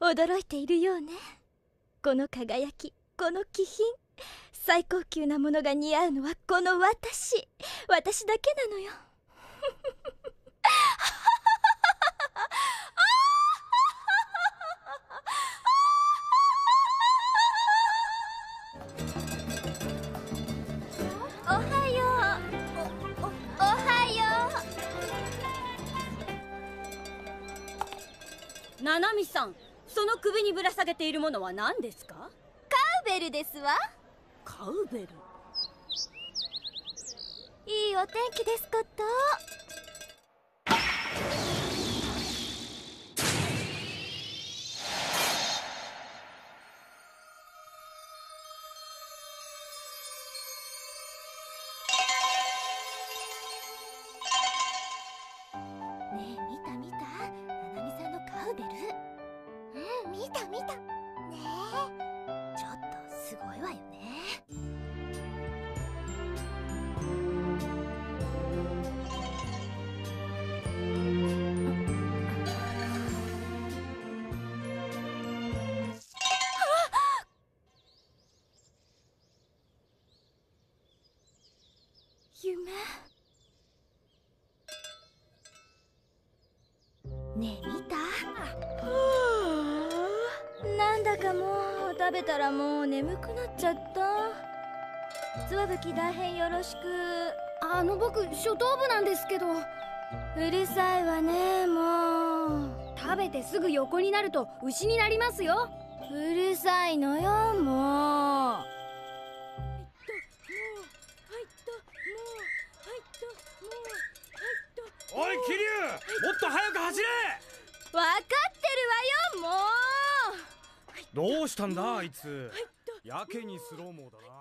驚いているようね。この輝き、この気品、最高級なものが似合うのはこの私だけなのよ。おはよう。おはよう。ナナミさん、その首にぶら下げているものは何ですか？ カウベルですわ。 カウベル。 いいお天気ですこと。ねえ、見た見た、ナナミさんのカウベル。うん、見た見た。ねえ、ちょっとすごいわよね。夢。ねえ、見た？なんだかもう食べたらもう眠くなっちゃった。つわぶき大変よろしく。 僕初等部なんですけど。 うるさいわね、もう。 食べてすぐ横になると牛になりますよ。 うるさいのよ、もう。 おい桐生、もっと早く走れ。 わかってるわよ、もう。 どうしたんだあいつ。やけにスローモーだな。